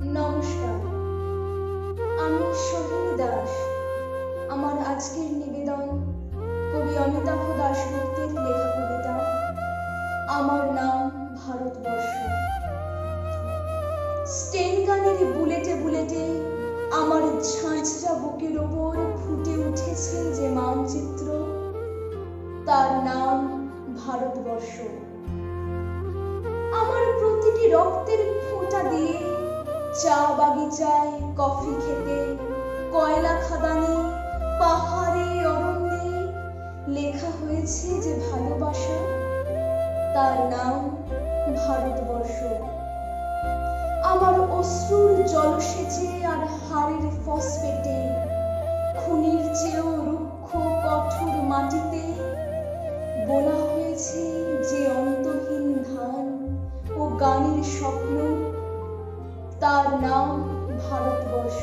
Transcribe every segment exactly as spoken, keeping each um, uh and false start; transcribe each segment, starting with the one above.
নমস্কার, আমি সোহিনী দাস। আমার আজকের নিবেদন কবি অমিতাভ দাশগুপ্তের লেখা কবিতা আমার নাম ভারতবর্ষ। স্টেন গানের বুলেটে বুলেটে আমার ঝাঁঝরা বুকের ওপর ফুটে উঠেছে যে মানচিত্র, তার নাম ভারতবর্ষ। আমার প্রতিটি রক্তের ফোঁটা দিয়ে চা বাগিচায়, কফি খেতে, কয়লা খাদানে, পাহাড়ে, অরণ্যে লেখা হয়েছে যে ভালোবাসা, তার নাম ভারতবর্ষ। আমার অশ্রুর জলসেচে আর হাড়ের ফসফেটে, খুনির চেয়েও রুক্ষ কঠোর মাটিতে বোনা হয়েছে যে অন্তহীন ধান ও গানের স্বপ্ন, তার নাম ভারতবর্ষ।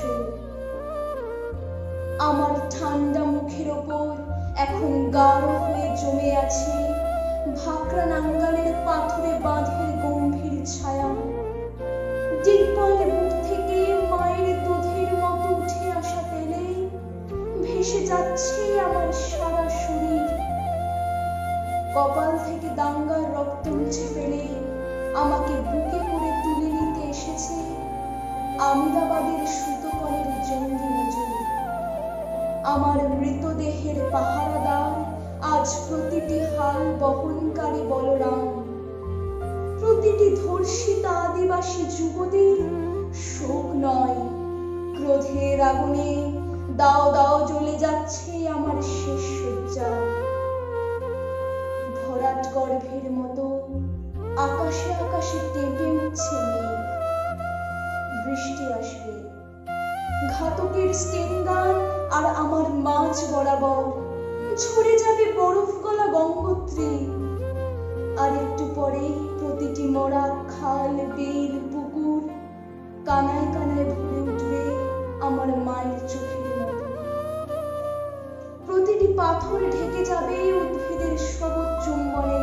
আমার ঠান্ডা মুখের ওপর এখন গাঢ় হয়ে জমে আছে ভাকরা নাঙ্গালের পাথরে বাঁধের গম্ভীর ছায়া। ডিম্পল বুক থেকে মায়ের দুধের মতো উঠে আসা তেলে ভেসে যাচ্ছে আমার সারা শরীর। কপাল থেকে দাঙ্গার রক্ত মুছে ফেলে আমাকে বুকে করে তুলে নিতে এসেছে আমিরাবাদের সুতোকলের জঙ্গি নজর। আমার মৃতদেহের পাহারাদার আজ প্রতিটি হাল বহনকারী বলরাম, প্রতিটি ধর্ষিতা আদিবাসী যুবতীর শোক নয়, ক্রোধের আগুনে দাও দাও জ্বলে যাচ্ছে আমার শেষ সজ্জা। ভরাট গর্ভের মতো আকাশে আকাশে কেঁপে উঠছে মেঘ, বৃষ্টি আসবে। ঘাতকের স্টেন গান আর আমার মাঝ বরাবর ঝরে যাবে বরফ গলা গঙ্গোত্রী। আর একটু পরেই প্রতিটি মরা খাল, বিল, পুকুর কানায় কানায় ভরে উঠবে আমার মায়ের চোখের মতো। প্রতিটি পাথর ঢেকে যাবে উদ্ভিদের সবুজ চুম্বনে।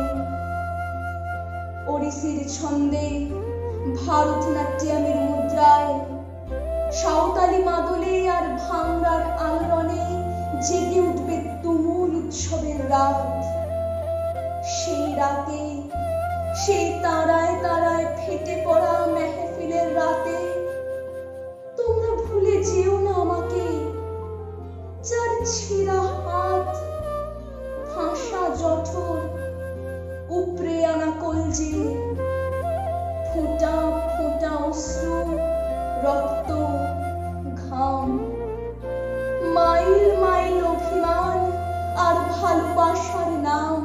ওড়িশির ছন্দে, ভারতনাট্যমের মুদ্রায়, সাঁওতালি মাদলে আর ভাঙ্গার আলোড়নে জেগে উঠবে তুমুল উৎসবের রাত। সেই রাতে, সেই তারায় তারায় ফেটে পড়া মেহফিলের রাতে তোমরা ভুলে যেও না আমাকে, যার ছেঁড়া হাত, ফাঁসা জঠর, উপড়ে আনা কলজে, ফোঁটা ফোঁটা অশ্রু, রক্ত, ঘাম, মাইল মাইল অভিমান আর ভালোবাসার নাম।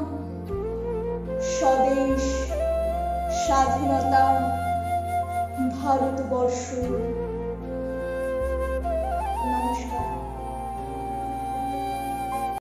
স্বদেশ, স্বাধীনতা, ভারতবর্ষ।